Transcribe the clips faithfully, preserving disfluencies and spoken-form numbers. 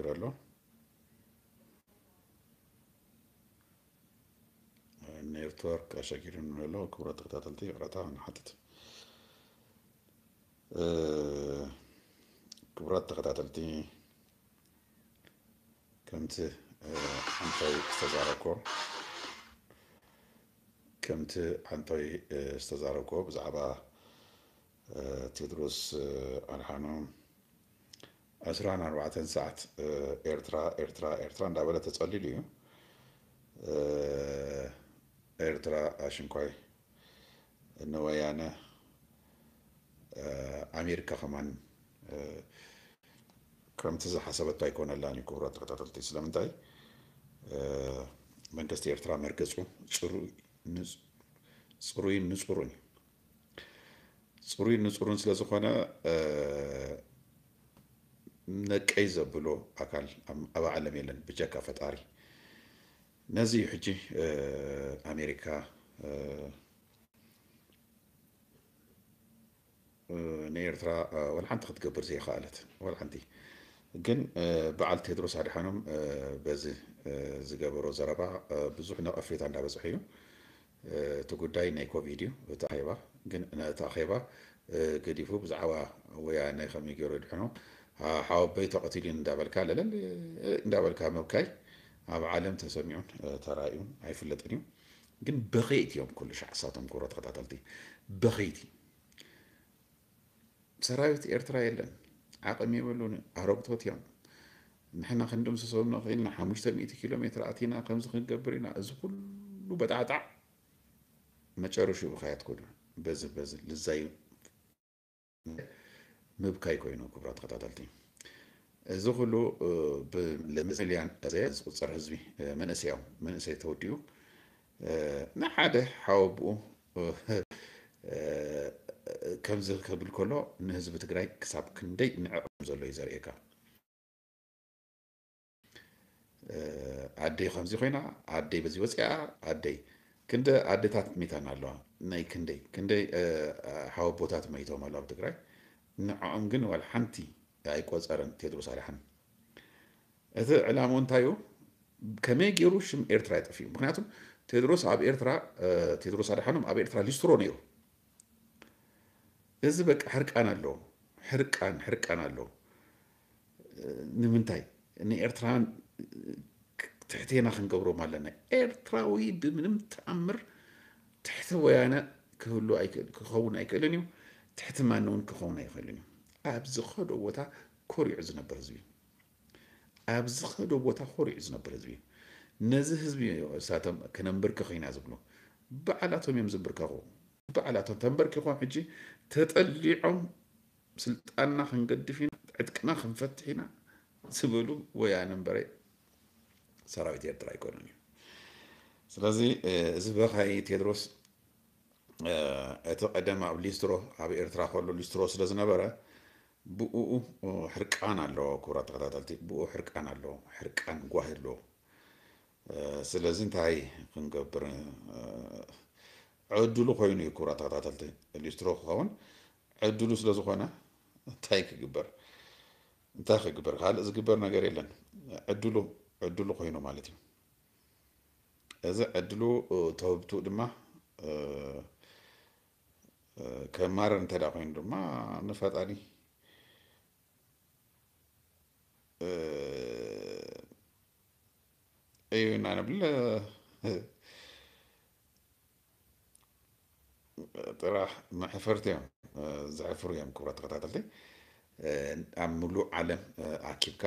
له نيرتورك أشاكر إنه له كبرى تقتاتلتي قرأتها أنا حطت أه كبرى تقتاتلتي كنت أه أنتي استزاركو كنت أنتي استزاركو بزعبا أه تدرس أه الحانوم عشرة أربعة ساعات أه إيرترا إيرترا إيرترا ندابلة تسألي لي أه إيرترا أشنكوي إنه ويانا أه أمريكا كمان أه كرمت إذا حسبت تايكون اللاني كبرى تقتاتلتي سلامتاي أه መንግስቲ ኤርትራ መርገጹ ጽሩይን ንጹሩን ጽሩይን ንጹሩን ስለ ዝኾነ ነቀይ ዘብሎ ኣካል ኣብ ዓለም የለን ብጀካ ፈጣሪ ነዚ ሕጂ ኣሜሪካ ንኤርትራ ወልሓንቲ ክትገብር ዘይከኣለት ወልሓንቲ ግን በዓል ቴድሮስ ኣድሓኖም በዚ ዝገበሮ ዘረባ ብዙሕ ነቐፌታ እንዳበፅሐ እዩ እቲ ጉዳይ ናይ ኮቪድ እዩ እቲ ኣኼባ ግን ነቲ ኣኼባ ገዲፉ ብዛዕባ ወያነ ከመይ ገይሩ ድሕኖ ሓወበይ ተቐቲሉ እንዳበልካ ለለል እንዳበልካ መብካይ ኣብ ዓለም ተሰሚዑን ተራእዩን ኣይፍለጥን እዩ ግን በኸይቲ እዮም ኩሉ ሻዕሳቶም ክብሮ ተኸታተልቲ በኸይቲ ሰራዊት ኤርትራ የለን ዓቕሚ የብሉን ኣረግቶት እዮም ንሕና ክንድምስሶም ንኽእልና ሓሙሽተ ሚእቲ ኪሎ ሜትር ኣቲና ከምዚ ክንገብር ኢና እዚ ኩሉ በጣዕጣዕ መጨረሻው ብኸያት ኩሉ በዚ በዚ ልዛይ ምብካይ ኮይኑ ክብራት ተኸታተልቲ እዚ ኩሉ ብሚልያን ዝቁፀር ህዝቢ መንእሰያው መንእሰይ ተወዲኡ ንሓደ ሓወብኡ ከምዚ ክብል ከሎ ንህዝቢ ትግራይ ክሳብ ክንደይ ንዕቕም ዘሎ እዩ ዘርእየካ ዓደይ ከምዚ ኮይና ዓደይ በዚ ወፂኣ ዓደይ ክንደ ዓደታት ሚታን ኣለዋ ናይ ክንደይ ክንደይ ሓወቦታት መይቶም ኣለዋ ኣብ ትግራይ ንዕኦም ግን ዋላ ሓንቲ ኣይቆፀረን ቴድሮስ ኣድሓኖም እቲ ዕላምኡ እንታይ እዩ ከመይ ገይሩ ሽም ኤርትራ ይጠፍዩ ምክንያቱም ቴድሮስ ኣብ ኤርትራ ቴድሮስ ኣድሓኖም ኣብ ኤርትራ ሊስትሮ ነይሩ እዚ በቃ ሕርቃን ኣሎ ሕርቃን ሕርቃን ኣሎ ንምንታይ ንኤርትራን ትሕቴና ክንገብሮም ኣለና ኤርትራዊ ብምንም ተኣምር ትሕቲ ወያነ ክህሉ ክኸውን ኣይክእልን እዩ ትሕቲ ማን እውን ክኸውን ኣይክእልን እዩ ኣብ ዝኸዶ ቦታ ኮሪዑ ዝነበር ህዝቢ ኣብ ዝኸዶ ቦታ ኮሪዑ ዝነበር ህዝቢ ነዚ ህዝቢ እሳቶም ክነንብርክኽ ኢና ዝብሉ በዓላቶም እዮም ዝንብርከኹ በዓላቶም ተንበርኪኾም ሕጂ ተጠሊዖም ስልጣንና ክንገድፍ ኢና ዕጥቅና ክንፈትሕ ኢና ዝብሉ ወያነ እምበረ ሰራዊት ኤርትራ ኣይኮነን እዩ ስለዚ እዚ በኻይ ቴድሮስ እቲ ቀደም ኣብ ሊስትሮ ኣብ ኤርትራ ከሎ ሊስትሮ ስለ ዝነበረ ብኡኡ ሕርቃን ኣለዎ ክቡራት ተኸታተልቲ ብኡ ሕርቃን ኣለዎ ሕርቃን ጓህ ኣለዎ ስለዚ እንታይ ክንገብር ዕድሉ ኮይኑ እዩ ክቡራት ተኸታተልቲ ሊስትሮ ክኸውን ዕድሉ ስለ ዝኾነ እንታይ ክግበር እንታይ ክግበር ካልእ ዝግበር ነገር የለን ዕድሉ ዕድሉ ኮይኑ ማለት እዩ እዚ ዕድሉ ተወብቱ ድማ ከማር እንተዳ ኮይኑ ድማ ንፈጣሪ እዩ ኢና ንብል ጥራሕ መሕፈርቲ እዮም ዘሕፍሩ እዮም ክቡራት ተኸታተልቲ ኣብ ሙሉእ ዓለም ኣኪብካ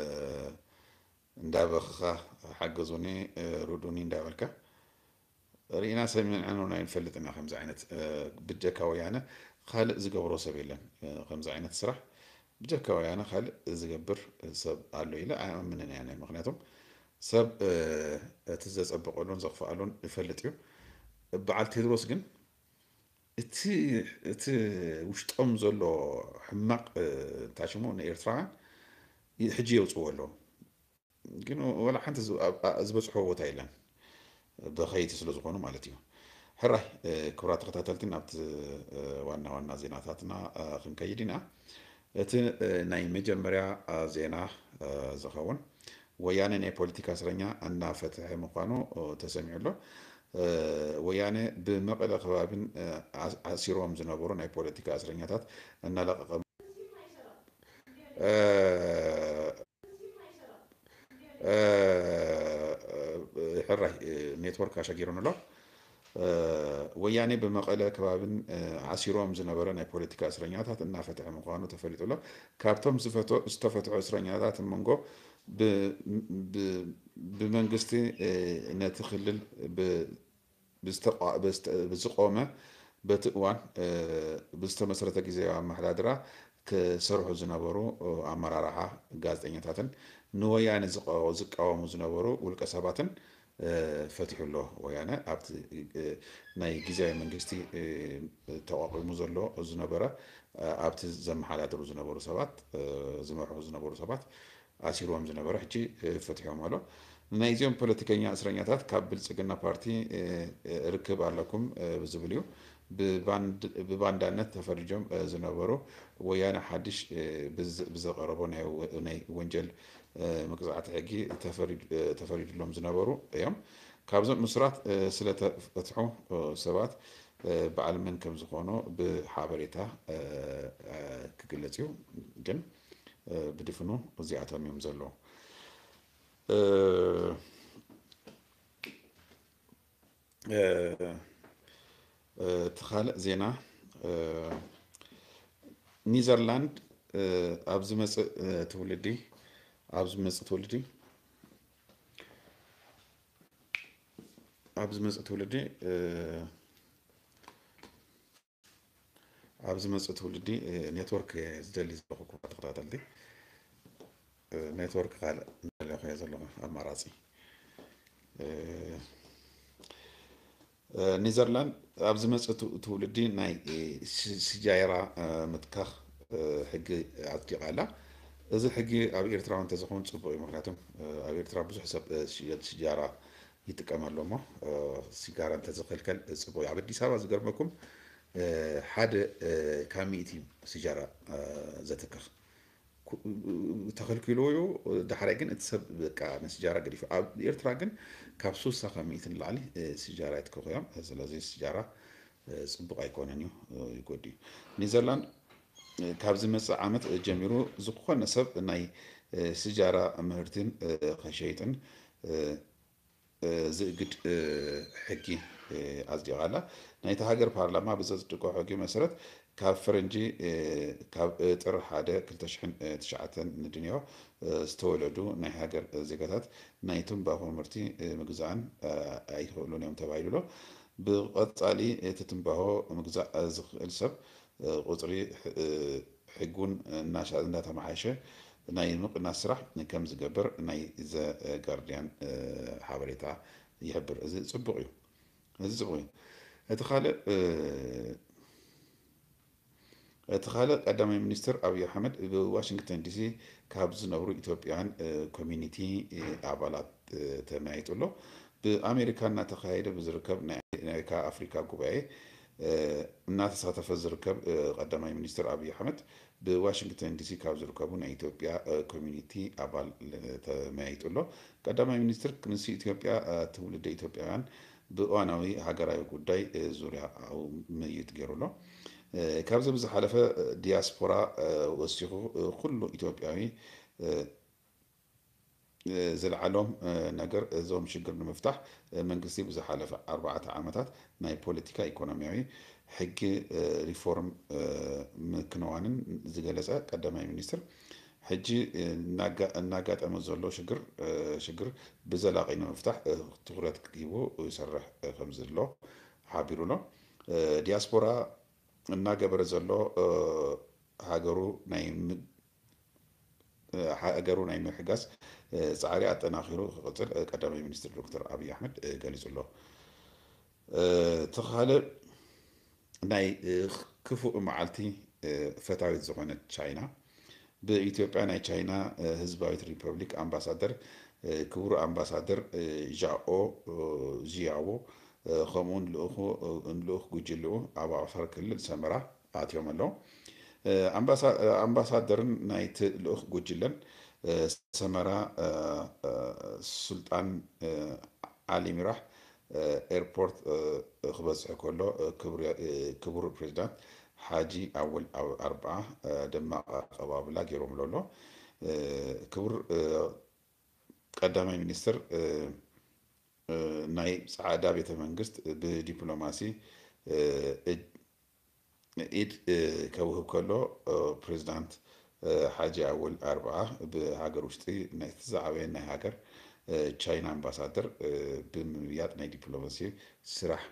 እንዳበኽኻ ሓገዙኒ ርዱኒ እንዳበልካ ርኢና ሰሚዕና ይንፈልጥ ኢና ከምዚ ዓይነት ብጀካ ወያነ ካልእ ዝገብሮ ሰብ የለን ከምዚ ዓይነት ስራሕ ብጀካ ወያነ ካልእ ዝገብር ሰብ ኣሎ ኢለ ኣኣምንን እያ ምክንያቱም ሰብ እቲ ዘፀብቀሉን ዘኽፍኣሉን ይፈልጥ እዩ በዓል ቴድሮስ ግን እቲ እቲ ውሽጦም ዘሎ ሕማቕ ታሽሙ ንኤርትራውያን ሕጂ የውፅዎ ኣለዎ ግን ወላ ሓንቲ ዝበፅሖ ቦታ የለን በኸይቲ ስለ ዝኾኑ ማለት እዩ ሕራይ ክቡራት ተኸታተልቲ ናብቲ ዋና ዋና ዜናታትና ክንከይድ ኢና እቲ ናይ መጀመርያ ዜና ዝኸውን ወያነ ናይ ፖለቲካ እስረኛ እናፈትሐ ምዃኑ ተሰሚዑ ኣሎ። ወያነ ብመቐለ ከባቢን ኣሲሮም ዝነበሩ ናይ ፖለቲካ እስረኛታት እናለቐቐ ሕራይ ኔትወርክ ኣሸጊሩን ኣሎ። ወያኔ ብመቐለ ከባቢን ዓሲሮም ዝነበረ ናይ ፖለቲካ እስረኛታት እናፈትሐ ምዃኑ ተፈሊጡ ኣሎ። ካብቶም ዝተፈትሑ እስረኛታት መንጎ ብመንግስቲ ነቲ ክልል ብዝቆመ በቲ እዋን ብዝተመስረተ ግዜያዊ ኣመሓዳድራ ክሰርሑ ዝነበሩ ኣመራርሓ ጋዜጠኛታትን ንወያነ ዝቃወሙ ዝነበሩ ውልቀ ሰባትን ፈቲሑ ኣሎ። ወያነ ኣብቲ ናይ ግዜያዊ መንግስቲ ተቋቂሙ ዘሎ ዝነበረ ኣብቲ ዘመሓዳድሩ ዝነበሩ ሰባት ዝመርሑ ዝነበሩ ሰባት ኣሲሮም ዝነበረ ሕጂ ፈቲሖም ኣሎ። ናይዚኦም ፖለቲከኛ እስረኛታት ካብ ብልፅግና ፓርቲ ርክብ ኣለኩም ብዝብል እዩ ብባንዳነት ተፈሪጆም ዝነበሩ ወያነ ሓድሽ ብዘቀረቦ ናይ ወንጀል መቅዛዕቲ ሕጊ ተፈሪድሎም ዝነበሩ እዮም። ካብዞም ምስራት ስለተፈትሑ ሰባት በዓል መን ከም ዝኾኑ ብሓበሬታ ክግለጽ እዩ። ግን ብድፍኑ እዚኣቶም እዮም ዘለዉ። እቲ ካልእ ዜና ኒዘርላንድ ኣብ ዝመፅእ ትውልዲ ኣብ ዝመፅእ ትውልዲ ኣብ ዝመፅእ ትውልዲ ኣብ ዝመፅእ ትውልዲ ኔትወርክ ዝደሊ ዘለኹ ተኸታተልቲ ኔትወርክ ካልእ እንደለኹ እየ ዘለኹ ኣማራፂ ኒዘርላንድ ኣብ ዝመፅእ ትውልዲ ናይ ስጃይራ ምትካኽ ሕጊ ኣፅዲቓ ኣላ። እዚ ሕጊ ኣብ ኤርትራ እንተዝኸውን ፅቡቅ እዩ። ምክንያቱም ኣብ ኤርትራ ብዙሕ ሰብ ስጃራ ይጥቀም ኣሎ እሞ ሲጋራ እንተዝኽልከል ፅቡቅ እዩ። ኣብ ኣዲስ ኣበባ ዝገርመኩም ሓደ ካብ ሚእቲ ስጃራ ዘትክኽ ተኸልኪሉ እዩ። ዳሕራይ ግን እቲ ሰብ በቃ ንስጃራ ገዲፉ። ኣብ ኤርትራ ግን ካብ ሱሳ ካብ ሚእትን ንላዕሊ ስጃራ ይትክኹ እዮም። ስለዚ ስጃራ ፅቡቅ ኣይኮነን እዩ፣ ይጎዲ እዩ። ኒዘርላንድ ካብ ዝመፅእ ዓመት ጀሚሩ ዝኾነ ሰብ ናይ ስጃራ ምህርትን ከሸይጥን ዝእግድ ሕጊ ኣፅዲቓ ኣላ። ናይቲ ሃገር ፓርላማ ብዘፅድቆ ሕጊ መሰረት ካብ ፈረንጂ ካብ ጥር ሓደ ክልተ ሽሕን ትሽዓተን ንድንዮ ዝተወለዱ ናይ ሃገር ዜጋታት ናይ ትንባሆ ምህርቲ ምግዛእን ኣይክእሉን እዮም ተባሂሉ ኣሎ። ብቐፃሊ እቲ ትንባሆ ምግዛእ ዝኽእል ሰብ ቁፅሪ ሕጉን እናተመሓየሸ ናይ ምቅናስ ስራሕ ከም ዝገብር ናይ ዘ ጋርዲያን ሓበሬታ ይሕብር። እዚ ፅቡቅ እዩ። እዚ ፅቡቅ እዩ። እቲ ካልእ እቲ ካልእ ቀዳማይ ሚኒስትር ኣብይ ኣሕመድ ብዋሽንግተን ዲሲ ካብ ዝነብሩ ኢትዮጵያውያን ኮሚኒቲ ኣባላት ተመያይጡ ኣሎ። ብኣሜሪካ እናተካየደ ብዝርከብ ናይ ኣሜሪካ ኣፍሪካ ጉባኤ እናተሳተፈ ዝርከብ ቀዳማይ ሚኒስትር ኣብይ ኣሕመድ ብዋሽንግተን ዲሲ ካብ ዝርከቡ ናይ ኢትዮጵያ ኮሚኒቲ ኣባል ተመያይጡ ኣሎ። ቀዳማይ ሚኒስትር ምስ ኢትዮጵያ ትውልደ ኢትዮጵያውያን ብእዋናዊ ሃገራዊ ጉዳይ ዙርያ ምይይጥ ገይሩ ኣሎ። ካብዚ ብዝሓለፈ ዲያስፖራ ወሲኹ ኩሉ ኢትዮጵያዊ ዝለዓሎም ነገር እዞም ሽግር ንምፍታሕ መንግስቲ ብዝሓለፈ ኣርባዕተ ዓመታት ናይ ፖለቲካ ኢኮኖሚያዊ ሕጊ ሪፎርም ምክንዋንን ዝገለጸ ቀዳማይ ሚኒስትር ሕጂ እናጋጠመ ዘሎ ሽግር ሽግር ብዘላቂ ንምፍታሕ ትኩረት ሂቡ ይሰርሕ ከም ዘሎ ሓቢሩ ኣሎ። ዲያስፖራ እናገበረ ዘሎ ሃገሩ ናይ ሃገሩ ናይ ምሕጋዝ ፃዕሪ ኣጠናኺሩ ክቅፅል ቀዳማይ ሚኒስትር ዶክተር ኣብይ ኣሕመድ ገሊጹ ኣሎ። እቲ ካልእ ናይ ክፉእ መዓልቲ ፈታዊት ዝኾነት ቻይና ብኢትዮጵያ ናይ ቻይና ህዝባዊት ሪፐብሊክ ኣምባሳደር ክቡር ኣምባሳደር ዣኦ ዚያዎ ከምኡውን ልኡኽ ጉጅልኡ ኣብ ዓፋር ክልል ሰመራ ኣትዮም ኣለዉ። أمباسادر نايت الأخ جوجلن سمرا سلطان علي مراح ايربورت خبز كله كبر كبر بريزيدنت حاجي أول أو أربعة دماغ قبابلا جيروم لولو كبر قدامي مينستر ناي سعادة بيت منجست بدبلوماسي إيد كوهب كله بريزيدنت حاجة أول أربعة بهاجر وشتي نتزعبين نهاجر تشاينا أمباسادر بمبيات ناي دبلوماسي سرح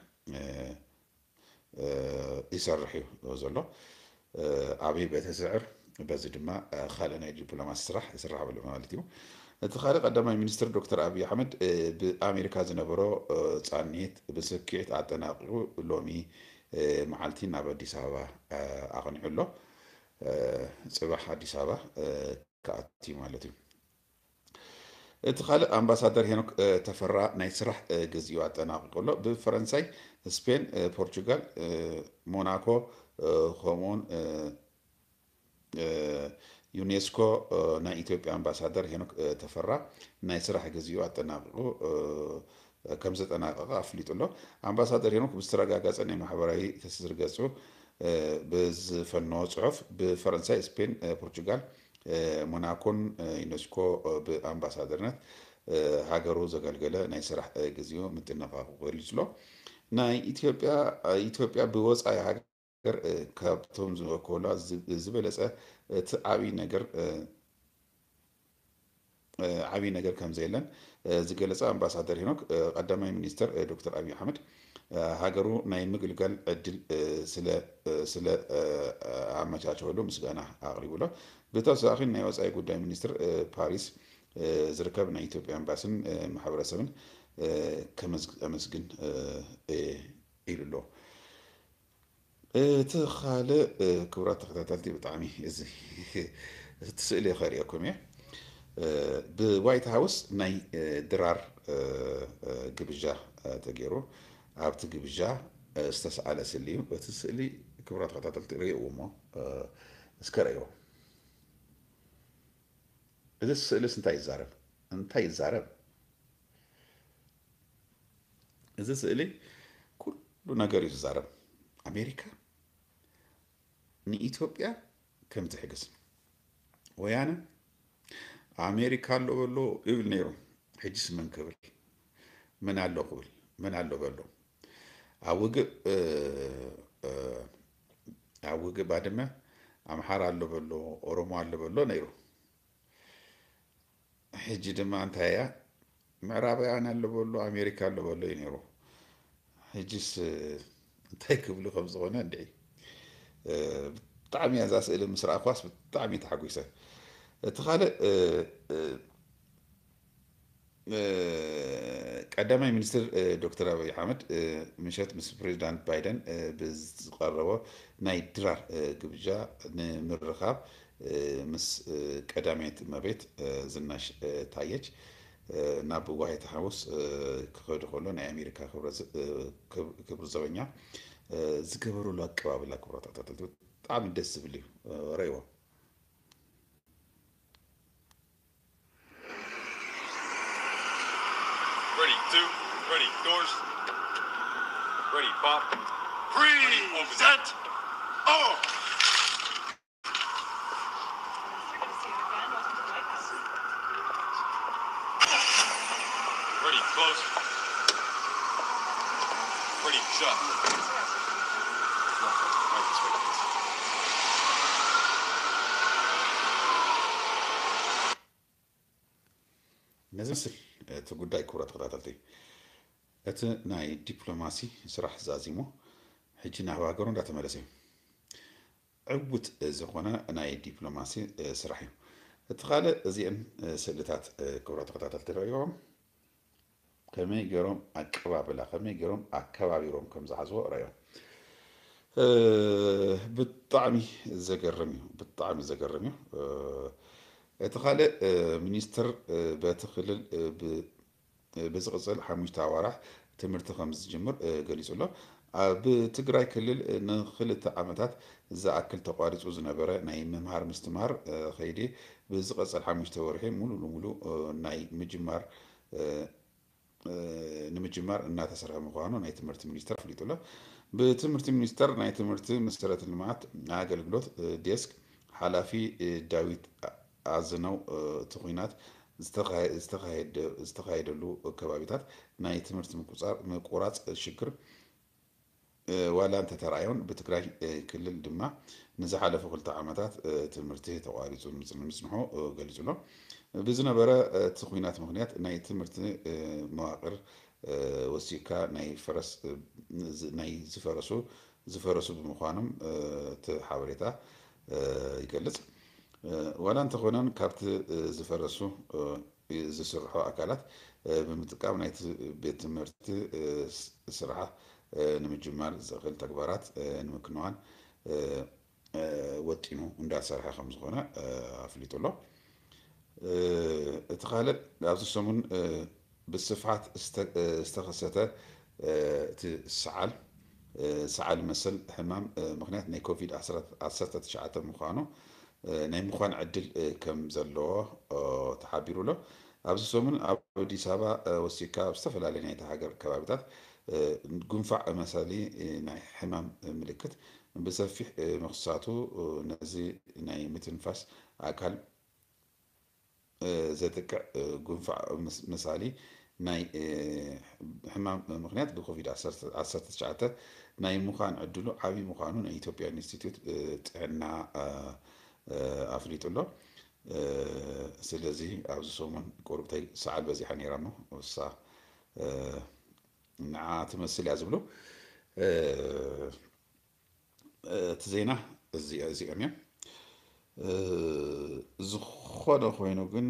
يسرحي وزلو أبي بيتسعر بس ما خالنا ناي دبلوماسي سرح يسرح بالمالتيو تخالق قدامي مينستر دكتور أبي أحمد بأمريكا زنبرو تصانيت بسكيت أعتناقه لومي معالتي نابا أديس أبابا أغني له صباح أديس أبابا كأتي مالتي تخالق أمباسادر هناك تفرع نيسرح جزيو أعتناقه له بفرنساي سبين برتغال موناكو خمون يونسكو نا إثيوبيا أمباسادر هناك تفرع نيسرح جزيو أعتناقه كم زت أنا غافلت له أمباسادر هناك بسترجع أني محبراي تسر جزء بز فنو صحف بفرنسا إسبان برتغال موناكون يونسكو بأمباسادرنا هاجرو زغلغله ناي سرح جزيو متنفاق ولسلو ناي إثيوبيا إثيوبيا بوص أي هاجر كابتوم زوكولا زبلسه تعبي نجر عبي نجر كم زيلن زجلسة أمباسادر هناك قدامي مينستر دكتور أبي أحمد هاجرو ناي مقلقال أدل سلا سلا عمتاته له مسجانا أغرب له بتوسع أخي ناي وسعي قدام مينستر باريس زركب ناي توبي أمباسن محاورة سمن كمسج أمسجن إيرلو تخالى كورات تختلتي بطعمي إزاي تسألي خيركم يا بوايت هاوس ناي درار جبجة تجيرو عبت جبجة استسأل سليم بتسألي كبرات قطعة التري وما اسكريو إذا سألس انتي الزارب انتي الزارب إذا سألي كل نجاري الزارب أمريكا ني إثيوبيا كم تحجز ويانا أمريكا لو لو يقول نيرو حجز من قبل من على قبل من على قبل أوجب أوجب بعد ما أم حار على بلو أوروما على بلو نيرو حجي دما أنت هيا معرابي أنا على بلو أمريكا على بلو نيرو حجيس تايك بلو خمسة غنا ندعي طعمي أزاس إلى مصر أقواس طعمي تحقيسه تخيل قدامي مينستر دكتور أبي أحمد مشات مس بريزيدنت بايدن بزقربه ناي درار جبجة نمرخاب مس قدامي مبيت زناش تايج نابو وايت هاوس كخد خلو ناي أمريكا خبر كبر زوجنا زكبروا له كباب لا كبرات تاتو طعم دس بلي ريوه Ready, two, ready, doors, ready, pop, present, oh! Ready, close, ready, shut. Right, this way, please. نزل تقول كرة قطعتي أت ناي دبلوماسي صراح زازيمو حجنا هو أقرون لا تملسي عبوت زخونا ناي دبلوماسي صراحي تخيل زين سلتات كرة قطعتي رأيهم كمي جرام أكباب لا كمي جرام أكباب يروم كم زعزو رأيهم بالطعمي زجرمي بالطعمي زجرمي تخيل مينستر بتخلل ب بزغزل حموش تعوارح تمرت خمس جمر قليس الله بتግራይ ክልል ንክልተ ዓመታት ዝኣክል ተቋሪፁ ዝነበረ ናይ ምምሃር ምስትምሃር ከይዲ ብዝቐፀል ሓሙሽተ ወርሒ ሙሉ ለሙሉ ናይ ምጅማር ንምጅማር እናተሰርሐ ምዃኑ ናይ ትምህርቲ ሚኒስተር ኣፍሊጡ ኣሎ። ብትምህርቲ ሚኒስተር ናይ ትምህርቲ መሰረተ ልምዓት ኣገልግሎት ዴስክ ሓላፊ ዳዊት ኣዝነው እቲ ኩናት ዝተካየደሉ ከባቢታት ናይ ትምህርቲ ምቁራፅ ሽግር ዋላ እንተተረኣዮን ብትግራይ ክልል ድማ ንዝሓለፈ ክልተ ዓመታት ትምህርቲ ተቋሪፁ ምፅንሖ ገሊጹ ኣሎ። ብዝነበረ እቲ ኩናት ምክንያት ናይ ትምህርቲ መዋቅር ወሲካ ናይ ፈረስ ናይ ዝፈረሱ ዝፈረሱ ብምዃኖም እቲ ሓበሬታ ይገልጽ። ዋላ እንተኾነን ካብቲ ዝፈረሱ ዝስርሑ ኣካላት ብምጥቃም ናይ ቤት ትምህርቲ ስራሕ ንምጅማር ዝኽእል ተግባራት ንምክንዋን ወጢኑ እንዳሰርሐ ከም ዝኾነ ኣፍሊጡ ኣሎ። እቲ ካልእ ኣብዚ ሰሙን ብስፍሓት ዝተኸሰተ እቲ ሰዓል ሰዓል መሰል ሕማም ምክንያት ናይ ኮቪድ ዓሰርተ ትሽዓተ ምዃኑ ናይ ምዃን ዕድል ከም ዘለዎ ተሓቢሩ ኣሎ። ኣብዚ ሰሙን ኣብ ኣዲስ ኣበባ ወሲካ ዝተፈላለዩ ናይቲ ሃገር ከባቢታት ጉንፋዕ መሰሊ ናይ ሕማም ምልክት ብሰፊሕ መክሳቱ ነዚ ናይ ምትንፋስ ኣካል ዘጥቅዕ ጉንፋዕ መሳሊ ናይ ሕማም ምክንያት ብኮቪድ ዓሰርተ ትሽዓተ ናይ ምዃን ዕድሉ ዓብይ ምዃኑ ናይ ኢትዮጵያ ኢንስቲትዩት ጥዕና ኣፍሊጡ ኣሎ። ስለዚ ኣብዚ ሰሙን ቁርብተይ ሰዓል በዚሓ ነይራ እሞ ወሳ ንዓ ትመስል እያ ዝብሉ እቲ ዜና እዚኦም እዮም። ዝኾነ ኮይኑ ግን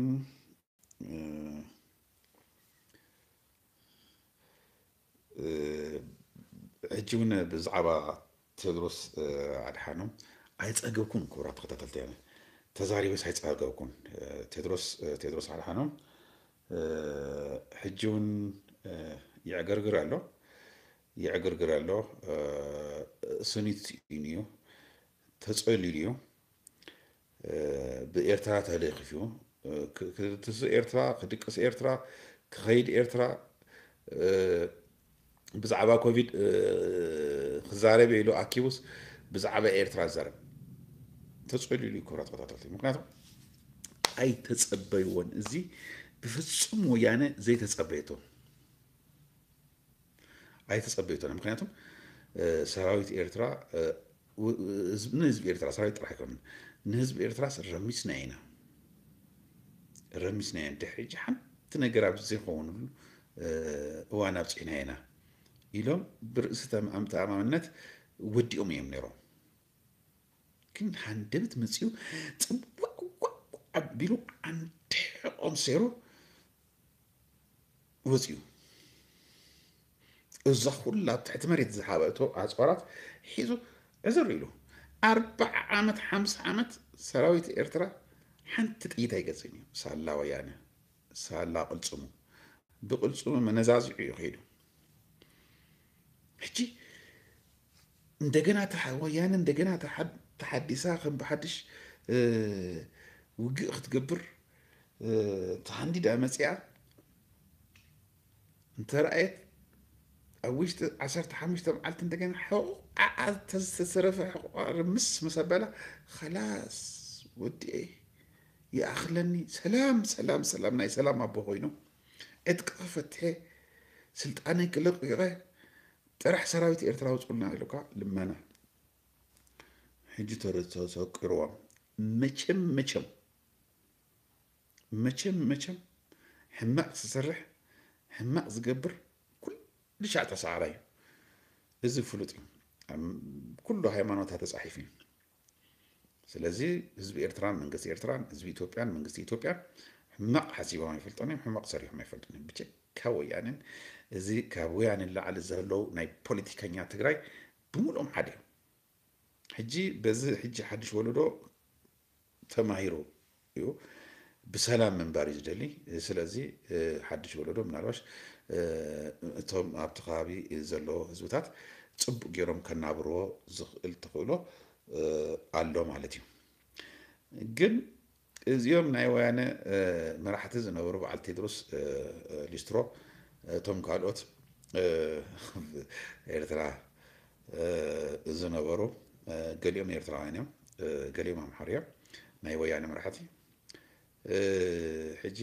ሕጂ እውን ብዛዕባ ቴዎድሮስ ኣድሓኖም ኣይፀገብኩን ክቡራት ተኸታተልቲ እያ ተዛሪበስ ኣይፀገብኩን ቴዎድሮስ ቴዎድሮስ ኣድሓኖም ሕጂ እውን ይዕገርግር ኣሎ ይዕገርግር ኣሎ ስኒት እዩ ተፀሊሉ እዩ ብኤርትራ ተለኺፉ ክትስ ኤርትራ ክድቅስ ኤርትራ ክኸይድ ኤርትራ ብዛዕባ ኮቪድ ክዛረብ ኢሉ ኣኪቡስ ብዛዕባ ኤርትራ ዝዛረብ ተፀሊሉ ክቡራት ተኸታተልቲ ምክንያቱም ኣይተፀበይዎን እዚ ብፍጹም ወያነ ዘይተፀበየቶ ኣይተፀበየቶን ምክንያቱም ሰራዊት ኤርትራ ንህዝቢ ኤርትራ ሰራዊት ጥራሕ ኣይኮነን ንህዝቢ ኤርትራ ረሚስና ኢና ረሚስና ኢና ድሕሪ ሓንቲ ነገር ኣብ ዘይኮነሉ እዋን ኣብፅዕና ኢና ኢሎም ብርእሲ ተኣማንነት ወዲኦም እዮም ነይሮም ግን ሃንደበት መፅኡ ፅዋቅ ኣቢሉ ኣንድሕቆም ሰይሩ ወፅኡ እዛ ኩላ ኣብ ትሕቲ መሬት ዝሓበእቶ ኣፅዋራት ሒዙ ዕዝር ኢሉ ኣርባዕ ዓመት ሓምሳ ዓመት ሰራዊት ኤርትራ ሓንቲ ጥይት ኣይገፅን እዩ ሳላ ወያነ ሳላ ቅልፅሙ ብቅልፅሙ መነዛዝዑ እዩ ከይዱ ሕጂ እንደገና ወያነ እንደገና ተሓዲሳ ከም ብሓድሽ ውግእ ክትገብር ተሃንዲዳ መፅያ እንተረኣየት ኣብ ውሽጢ ዓሰርተ ሓሙሽተ መዓልቲ እንደገና ሕቁቃ ተዝተሰረፈ ሕቁቃ ርምስ ምስ ኣበላ خلاص ወዲኤ ይኣኽለኒ ሰላም ሰላም ሰላም ናይ ሰላም ኣቦ ኮይኑ ዕጥቂ ፈትሐ ስልጣነይ ክለቂቐ ጥራሕ ሰራዊት ኤርትራ ውፅኡልና ኢሉካ ልመና ሕጂ ተሰቂርዎም መቸም መቸም መቸም መቸም ሕማቅ ዝሰርሕ ሕማቅ ዝገብር ኩሉ ሻዕ ተሰዓራ እዩ እዚ ፍሉጥ እዩ ኩሉ ሃይማኖታት ተፃሒፍ እዩ ስለዚ ህዝቢ ኤርትራን መንግስቲ ኤርትራን ህዝቢ ኢትዮጵያን መንግስቲ ኢትዮጵያን ሕማቅ ሓሲቦም ኣይፈልጦን እዮም ሕማቅ ሰሪሖም ኣይፈልጡን እዮም ብቻ ወያንን እዚ ካብ ወያንን ላዕሊ ዘለው ናይ ፖለቲከኛ ትግራይ ብምልኦም ሓደ እዮም ሕጂ በዚ ሕጂ ሓድሽ ወለዶ ተማሂሩ እዩ بسلام من باريس دلي سلازي حدش ولدو من الواش توم ابتخابي زلو زوتات ጽቡቅ ጌሮም ከናብሮ ዝኽእል ተኽእሎ ኣሎ ማለት እዩ ግን እዚኦም ናይ ወያነ መራሕቲ ዝነበሩ በዓል ቴድሮስ ሊስትሮ እቶም ካልኦት ኤርትራ ዝነበሩ ገሊኦም ኤርትራውያን እዮም ገሊኦም ኣምሓር እዮም ናይ ወያነ መራሕቲ ሕጂ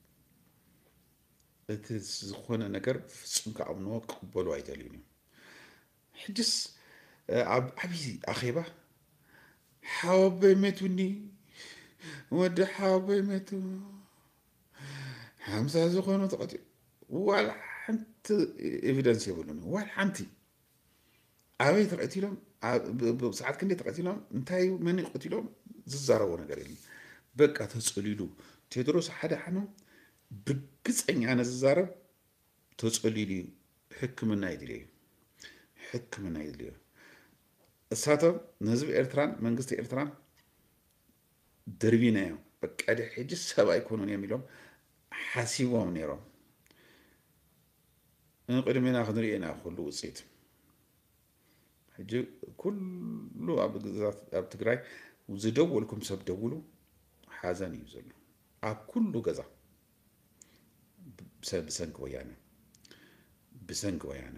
እቲ ዝኾነ ነገር ፍጹም ከኣምንዎ ክቕበሉ ኣይደልዩን እዮም ሕጅስ ኣብ ዓብዪ ኣኼባ ሓወበይ መቱኒ ወዲ ሓወበይ መቱ ሓምሳ ዝኾኑ ተቐቲሉ ዋላ ሓንቲ ኤቪደንስ የብሉን ዋላ ሓንቲ ኣበይ ተቐቲሎም ብሰዓት ክንደይ ተቐቲሎም እንታይ መን ይቐቲሎም ዝዛረቦ ነገር የለን በቃ ተጸሊሉ ቴድሮስ ሓደ ሓኖም ብግፀኛ ነዝዛረብ ተጸሊሉ ሕክምና ይድልዩ ሕክምና ይድልዩ እሳቶም ንህዝቢ ኤርትራን መንግስቲ ኤርትራን ደርቢና እዮም በቃ ሕጂ ሰብ ኣይኮኑን እዮም ኢሎም ሓሲቦም ነይሮም እንቅድሜና ክንሪኦ ኢና ኩሉ ውፅኢት ሕጂ ኩሉ ኣብ ግዛት ኣብ ትግራይ ዝደወልኩም ሰብ ደውሉ ሓዘን እዩ ዘሎ ኣብ ኩሉ ገዛ ብሰንኪ ወያነ ብሰንኪ ወያነ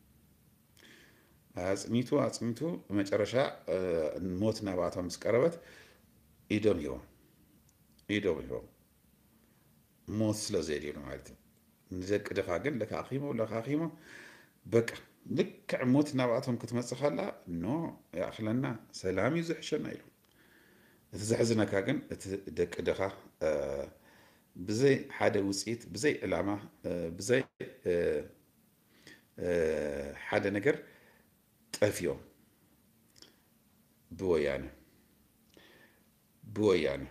ኣጽሚቱ ኣጽሚቱ መጨረሻ ሞት ናባቶም ምስ ቀረበት ኢዶም ሂቦም ኢዶም ሂቦም ሞት ስለዘይድሉ ማለት እዩ ንደቂ ድኻ ግን ለካኺሞ ለካኺሞ በቃ ልክዕ ሞት ናባቶም ክትመጽእ ከላ ኖ ያእኽለና ሰላም እዩ ዝሕሸና ኢሉ እቲ ዘሕዝነካ ግን እቲ ደቂ ድኻ ብዘይ ሓደ ውፅኢት ብዘይ ዕላማ ብዘይ ሓደ ነገር ጠፊዮም ብወያነ ብወያነ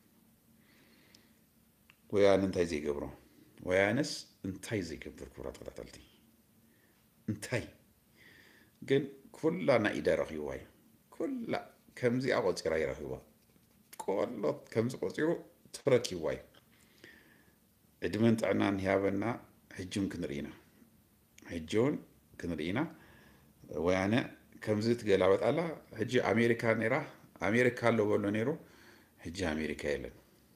ወያነ እንታይ ዘይገብሮ ወያነስ እንታይ ዘይገብር ክብራት ተኸታተልቲ እንታይ ግን ኩላ ናይ ኢዳ ረኺብዋ እዩ ኩላ ከምዚኣ ቆፂራ ይረኺብዋ ቆሎት ከምዚ ቆፂሩ ትረኪብዋ እዩ ዕድመን ጥዕናን ሂያበና ሕጂውን ክንርኢና ሕጂውን ክንርኢና ወያነ ከምዚ ትገላበጣላ ሕጂ ኣሜሪካ ነይራ ኣሜሪካ ኣሎ በሎ ነይሩ ሕጂ ኣሜሪካ የለን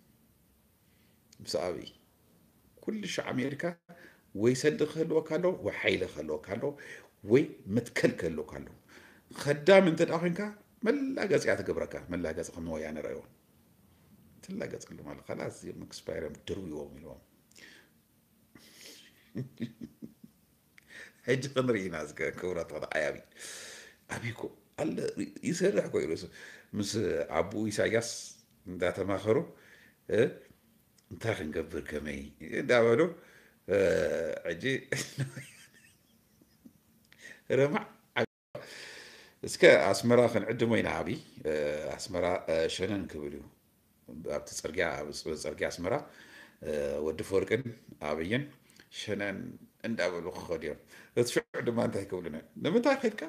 ብሰኣብይ ኩልሽ ኣሜሪካ ወይ ሰልዲ ክህልወካ ኣሎ ወይ ሓይሊ ክህልወካ ኣሎ ወይ መትከል ክህልወካ ኣሎ خدام انت داخنك ملا جز يعطيك بركة ملا جز خم ويانا رأيون تلا جز قال له مال خلاص يوم اكسباير بدرو يوم اليوم هيج فنري ناس كورة هذا أيابي أبيكو الله يسرح كويس مس أبو إسحاقس دات ما خرو انت خن قبر كمي داولو عجي رمع اسك اسمرا خن عدمو ينعبي اسمرا شنن كبلو ابت صرقيا صرقيا اسمرا ود فورقن ابين شنن اندابلو خدير تشعر ما انت كبلنا لما تاخذك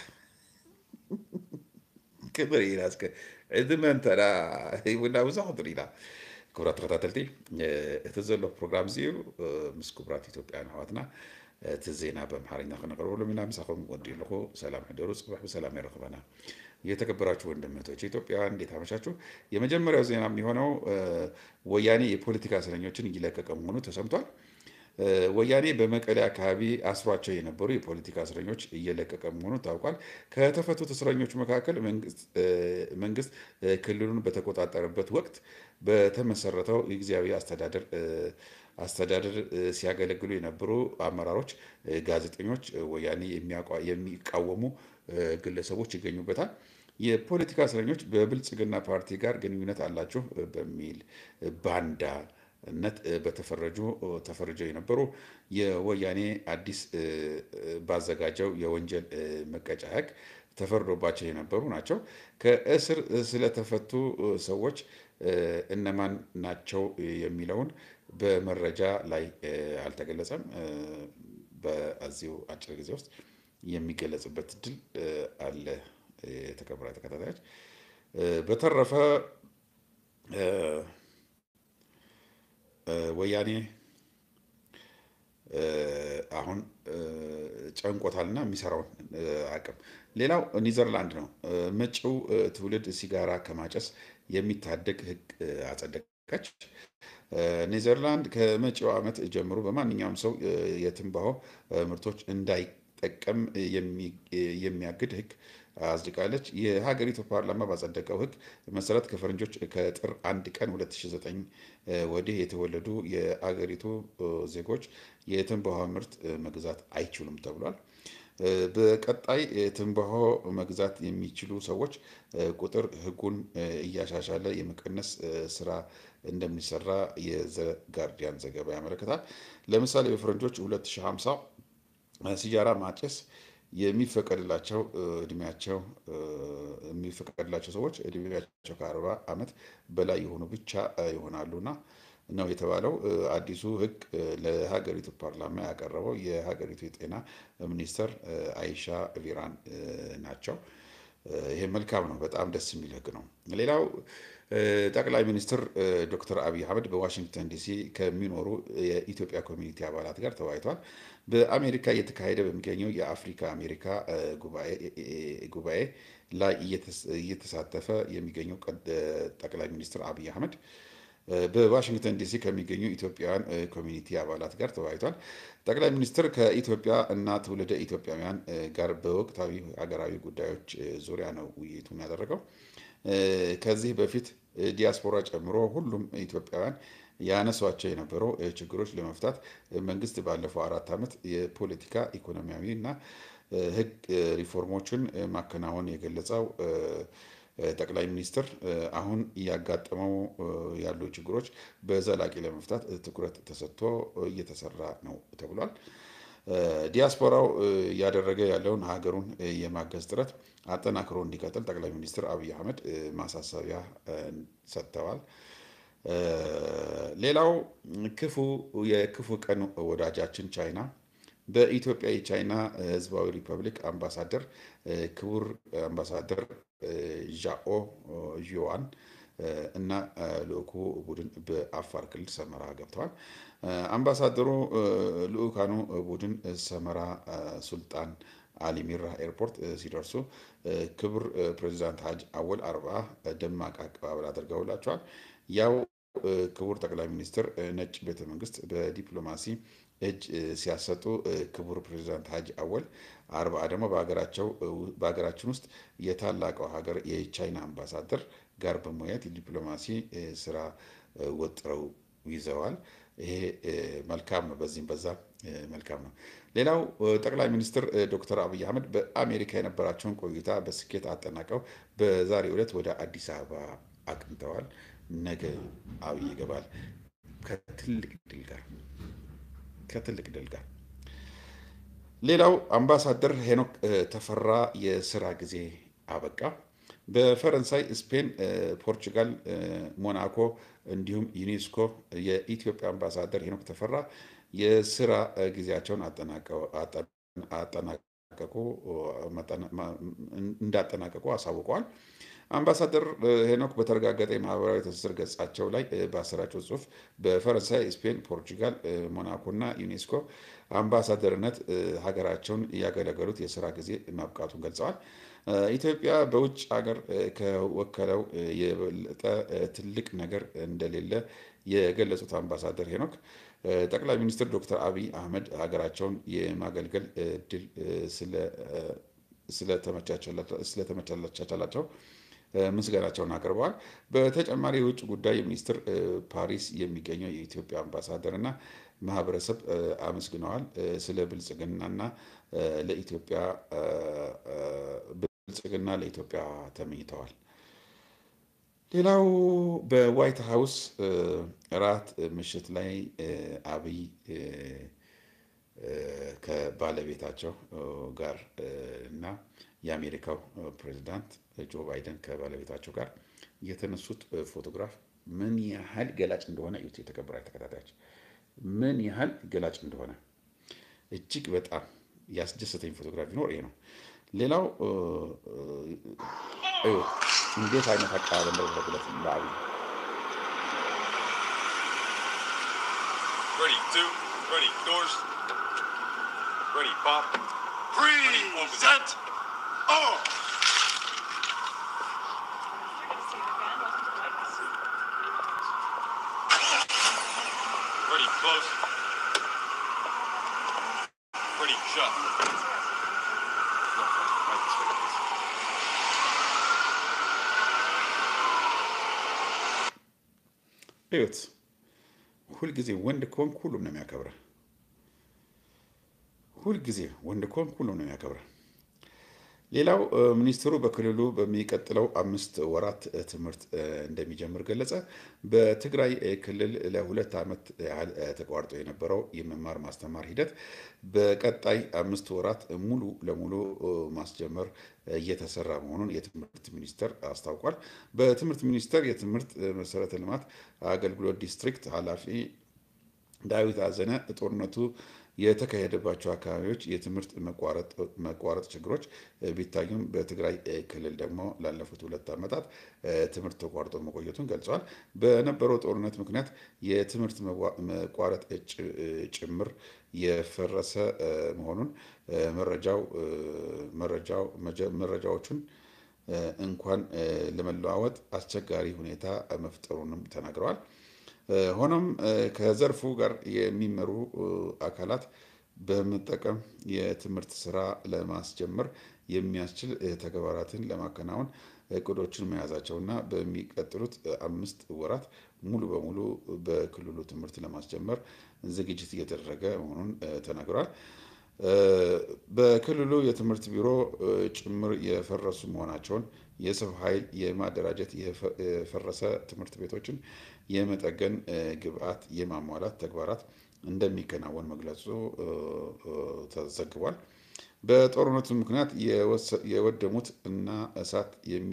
كبر يلاسك عندما انت لا ولا وزحضر الى كبرات تغتاتلتي تزلو بروجرام زيرو مس كبرات ኢትዮጵያ حواتنا تزينا بمحارنا خنقرو لمنا مساكم ودي لكو سلام حدرو صباح بسلام يرخبنا የተከበራችሁ ወንድሞቼ ኢትዮጵያውያን እንዴት አመሻችሁ የመጀመሪያው ዜና የሚሆነው ወያኔ የፖለቲካ እስረኞችን እየለቀቀ መሆኑ ተሰምቷል ወያኔ በመቀሌ አካባቢ አስሯቸው የነበሩ የፖለቲካ እስረኞች እየለቀቀ መሆኑ ታውቋል ከተፈቱት እስረኞች መካከል መንግስት መንግስት ክልሉን በተቆጣጠረበት ወቅት በተመሰረተው የጊዜያዊ አስተዳደር አስተዳደር ሲያገለግሉ የነበሩ አመራሮች ጋዜጠኞች ወያኔ የሚቃወሙ ግለሰቦች ይገኙበታል የፖለቲካ እስረኞች በብልጽግና ፓርቲ ጋር ግንኙነት አላቸው በሚል ባንዳ ነት በተፈረጁ ተፈረጁ የነበሩ የወያኔ አዲስ ባዘጋጀው የወንጀል መቀጫ ህግ ተፈርዶባቸው የነበሩ ናቸው ከእስር ስለተፈቱ ሰዎች እነማን ናቸው የሚለውን በመረጃ ላይ አልተገለጸም በአዚው አጭር ጊዜ ውስጥ የሚገለጽበት ድል አለ የተከበረ ተከታታዮች በተረፈ ወያኔ አሁን ጨንቆታልና የሚሰራውን አቅም። ሌላው ኒዘርላንድ ነው። መጪው ትውልድ ሲጋራ ከማጨስ የሚታደግ ህግ አጸደቀች። ኔዘርላንድ ከመጪው ዓመት ጀምሮ በማንኛውም ሰው የትንባሆ ምርቶች እንዳይጠቀም የሚያግድ ህግ አጽድቃለች። የሀገሪቱ ፓርላማ ባጸደቀው ህግ መሰረት ከፈረንጆች ከጥር አንድ ቀን ሁለት ሺህ ዘጠኝ ወዲህ የተወለዱ የአገሪቱ ዜጎች የትንባሆ ምርት መግዛት አይችሉም ተብሏል። በቀጣይ ትንባሆ መግዛት የሚችሉ ሰዎች ቁጥር ህጉን እያሻሻለ የመቀነስ ስራ እንደሚሰራ የዘ ጋርዲያን ዘገባ ያመለክታል። ለምሳሌ በፈረንጆች ሁለት ሺህ ሃምሳ ሲጃራ ማጨስ የሚፈቀድላቸው እድሜያቸው የሚፈቀድላቸው ሰዎች እድሜያቸው ከአርባ ዓመት በላይ የሆኑ ብቻ ይሆናሉና ነው የተባለው። አዲሱ ህግ ለሀገሪቱ ፓርላማ ያቀረበው የሀገሪቱ የጤና ሚኒስተር አይሻ ቪራን ናቸው። ይሄ መልካም ነው። በጣም ደስ የሚል ህግ ነው። ሌላው ጠቅላይ ሚኒስትር ዶክተር አብይ አህመድ በዋሽንግተን ዲሲ ከሚኖሩ የኢትዮጵያ ኮሚኒቲ አባላት ጋር ተወያይተዋል። በአሜሪካ እየተካሄደ በሚገኘው የአፍሪካ አሜሪካ ጉባኤ ላይ እየተሳተፈ የሚገኘው ጠቅላይ ሚኒስትር አብይ አህመድ በዋሽንግተን ዲሲ ከሚገኙ ኢትዮጵያውያን ኮሚኒቲ አባላት ጋር ተወያይቷል። ጠቅላይ ሚኒስትር ከኢትዮጵያ እና ትውልደ ኢትዮጵያውያን ጋር በወቅታዊ ሀገራዊ ጉዳዮች ዙሪያ ነው ውይይቱን ያደረገው። ከዚህ በፊት ዲያስፖራ ጨምሮ ሁሉም ኢትዮጵያውያን ያነሷቸው የነበሩ ችግሮች ለመፍታት መንግስት ባለፈው አራት ዓመት የፖለቲካ ኢኮኖሚያዊ እና ህግ ሪፎርሞችን ማከናወን የገለጸው ጠቅላይ ሚኒስትር አሁን እያጋጠመው ያሉ ችግሮች በዘላቂ ለመፍታት ትኩረት ተሰጥቶ እየተሰራ ነው ተብሏል። ዲያስፖራው ያደረገ ያለውን ሀገሩን የማገዝ ጥረት አጠናክሮ እንዲቀጥል ጠቅላይ ሚኒስትር አብይ አህመድ ማሳሰቢያ ሰጥተዋል። ሌላው ክፉ የክፉ ቀን ወዳጃችን ቻይና በኢትዮጵያ የቻይና ህዝባዊ ሪፐብሊክ አምባሳደር ክቡር አምባሳደር ዣኦ ዢዋን እና ልኡኩ ቡድን በአፋር ክልል ሰመራ ገብተዋል። አምባሳደሩ ልኡካኑ ቡድን ሰመራ ሱልጣን አሊ ሚራ ኤርፖርት ሲደርሱ ክቡር ፕሬዚዳንት ሀጅ አወል አርባ ደማቅ አቀባበል አድርገውላቸዋል። ያው ክቡር ጠቅላይ ሚኒስትር ነጭ ቤተ መንግስት በዲፕሎማሲ እጅ ሲያሰጡ ክቡር ፕሬዚዳንት ሀጅ አወል አርባ ደግሞ በሀገራቸው በሀገራችን ውስጥ የታላቀው ሀገር የቻይና አምባሳደር ጋር በመወያየት የዲፕሎማሲ ስራ ወጥረው ይዘዋል። ይሄ መልካም ነው። በዚህም በዛ መልካም ነው። ሌላው ጠቅላይ ሚኒስትር ዶክተር አብይ አህመድ በአሜሪካ የነበራቸውን ቆይታ በስኬት አጠናቀው በዛሬው ዕለት ወደ አዲስ አበባ አቅንተዋል። ነገ አብይ ይገባል ከትልቅ ድል ጋር ከትልቅ ድል ጋር። ሌላው አምባሳደር ሄኖክ ተፈራ የስራ ጊዜ አበቃ። በፈረንሳይ፣ ስፔን፣ ፖርቹጋል፣ ሞናኮ እንዲሁም ዩኔስኮ የኢትዮጵያ አምባሳደር ሄኖክ ተፈራ የስራ ጊዜያቸውን አጠናቀቁ እንዳጠናቀቁ አሳውቀዋል። አምባሳደር ሄኖክ በተረጋገጠ የማህበራዊ ትስስር ገጻቸው ላይ ባሰራጨው ጽሁፍ በፈረንሳይ፣ ስፔን፣ ፖርቹጋል፣ ሞናኮ እና ዩኔስኮ አምባሳደርነት ሀገራቸውን ያገለገሉት የስራ ጊዜ ማብቃቱን ገልጸዋል። ኢትዮጵያ በውጭ ሀገር ከወከለው የበለጠ ትልቅ ነገር እንደሌለ የገለጹት አምባሳደር ሄኖክ ጠቅላይ ሚኒስትር ዶክተር አብይ አህመድ ሀገራቸውን የማገልገል እድል ስለተመቻቸላቸው ምስጋናቸውን አቅርበዋል። በተጨማሪ የውጭ ጉዳይ ሚኒስትር ፓሪስ የሚገኘው የኢትዮጵያ አምባሳደር እና ማህበረሰብ አመስግነዋል። ስለ ብልጽግናና ለኢትዮጵያ ብልጽግና ለኢትዮጵያ ተመኝተዋል። ሌላው በዋይት ሃውስ እራት ምሽት ላይ አብይ ከባለቤታቸው ጋር እና የአሜሪካው ፕሬዚዳንት ጆ ባይደን ከባለቤታቸው ጋር የተነሱት ፎቶግራፍ ምን ያህል ገላጭ እንደሆነ እዩት። የተከበራችሁ ተከታታዮች ምን ያህል ገላጭ እንደሆነ እጅግ በጣም ያስደሰተኝ ፎቶግራፍ ቢኖር ይሄ ነው። ሌላው እዩት እንዴት አይነት አቀባበል እንደተደረገለት ለአብይ። Ready, two, ready, doors, ready, pop, Present. Oh. Ready, close. Ready, shut. Right this way, please. እዩት። ሁልጊዜ ወንድ ከሆንክ ሁሉም ነው የሚያከብረህ። ሁልጊዜ ወንድ ከሆንክ ሁሉም ነው የሚያከብረህ። ሌላው ሚኒስትሩ በክልሉ በሚቀጥለው አምስት ወራት ትምህርት እንደሚጀምር ገለጸ። በትግራይ ክልል ለሁለት ዓመት ያህል ተቋርጦ የነበረው የመማር ማስተማር ሂደት በቀጣይ አምስት ወራት ሙሉ ለሙሉ ማስጀመር እየተሰራ መሆኑን የትምህርት ሚኒስቴር አስታውቋል። በትምህርት ሚኒስቴር የትምህርት መሰረተ ልማት አገልግሎት ዲስትሪክት ኃላፊ ዳዊት አዘነ ጦርነቱ የተካሄደባቸው አካባቢዎች የትምህርት መቋረጥ ችግሮች ቢታዩም በትግራይ ክልል ደግሞ ላለፉት ሁለት ዓመታት ትምህርት ተቋርጦ መቆየቱን ገልጸዋል። በነበረው ጦርነት ምክንያት የትምህርት መቋረጥ ጭምር የፈረሰ መሆኑን መረጃው መረጃው መረጃዎቹን እንኳን ለመለዋወጥ አስቸጋሪ ሁኔታ መፍጠሩንም ተናግረዋል። ሆኖም ከዘርፉ ጋር የሚመሩ አካላት በመጠቀም የትምህርት ስራ ለማስጀመር የሚያስችል ተግባራትን ለማከናወን እቅዶችን መያዛቸውና በሚቀጥሉት አምስት ወራት ሙሉ በሙሉ በክልሉ ትምህርት ለማስጀመር ዝግጅት እየተደረገ መሆኑን ተናግረዋል። በክልሉ የትምህርት ቢሮ ጭምር የፈረሱ መሆናቸውን የሰው ኃይል የማደራጀት የፈረሰ ትምህርት ቤቶችን የመጠገን ግብዓት የማሟላት ተግባራት እንደሚከናወን መግለጹ ተዘግቧል። በጦርነቱ ምክንያት የወደሙት እና እሳት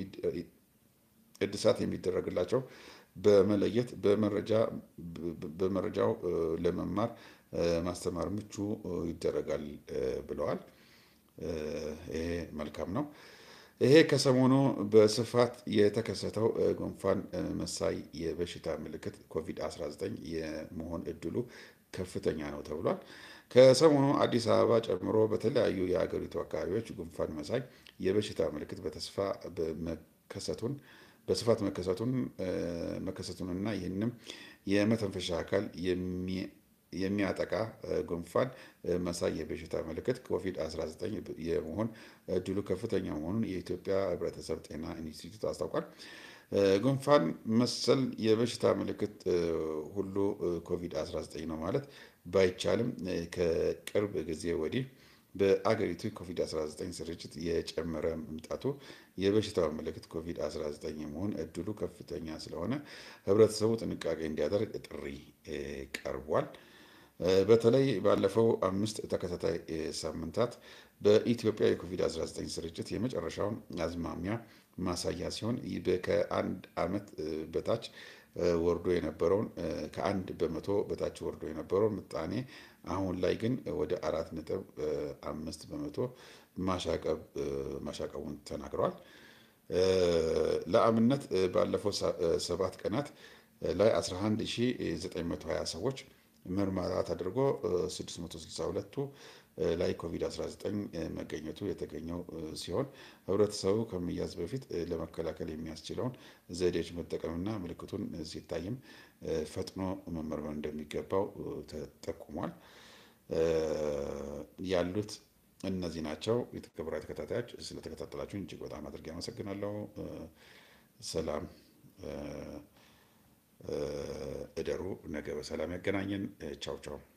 እድሳት የሚደረግላቸው በመለየት በመረጃ በመረጃው ለመማር ማስተማር ምቹ ይደረጋል ብለዋል። ይሄ መልካም ነው። ይሄ ከሰሞኑ በስፋት የተከሰተው ጉንፋን መሳይ የበሽታ ምልክት ኮቪድ አስራ ዘጠኝ የመሆን እድሉ ከፍተኛ ነው ተብሏል። ከሰሞኑ አዲስ አበባ ጨምሮ በተለያዩ የሀገሪቱ አካባቢዎች ጉንፋን መሳይ የበሽታ ምልክት በተስፋ መከሰቱን በስፋት መከሰቱን መከሰቱንና ይህንም የመተንፈሻ አካል የሚያጠቃ ጉንፋን መሳይ የበሽታ ምልክት ኮቪድ አስራ ዘጠኝ የመሆን እድሉ ከፍተኛ መሆኑን የኢትዮጵያ ሕብረተሰብ ጤና ኢንስቲትዩት አስታውቋል። ጉንፋን መሰል የበሽታ ምልክት ሁሉ ኮቪድ አስራ ዘጠኝ ነው ማለት ባይቻልም ከቅርብ ጊዜ ወዲህ በአገሪቱ ኮቪድ አስራ ዘጠኝ ስርጭት የጨመረ መምጣቱ የበሽታው ምልክት ኮቪድ አስራ ዘጠኝ የመሆን እድሉ ከፍተኛ ስለሆነ ሕብረተሰቡ ጥንቃቄ እንዲያደርግ ጥሪ ቀርቧል። በተለይ ባለፈው አምስት ተከታታይ ሳምንታት በኢትዮጵያ የኮቪድ አስራ ዘጠኝ ስርጭት የመጨረሻውን አዝማሚያ ማሳያ ሲሆን ከአንድ ዓመት በታች ወርዶ የነበረውን ከአንድ በመቶ በታች ወርዶ የነበረውን ምጣኔ አሁን ላይ ግን ወደ አራት ነጥብ አምስት በመቶ ማሻቀብ ማሻቀቡን ተናግረዋል። ለአብነት ባለፈው ሰባት ቀናት ላይ አስራ አንድ ሺህ ዘጠኝ መቶ ሀያ ሰዎች ምርመራ ተደርጎ ስድስት መቶ ስልሳ ሁለቱ ላይ ኮቪድ አስራ ዘጠኝ መገኘቱ የተገኘው ሲሆን ሕብረተሰቡ ከመያዝ በፊት ለመከላከል የሚያስችለውን ዘዴዎች መጠቀምና ምልክቱን ሲታይም ፈጥኖ መመርመር እንደሚገባው ተጠቁሟል። ያሉት እነዚህ ናቸው። የተከበራችሁ ተከታታዮች ስለተከታተላችሁን እጅግ በጣም አድርጌ አመሰግናለሁ። ሰላም እደሩ። ነገ በሰላም ያገናኘን። ቻው ቻው።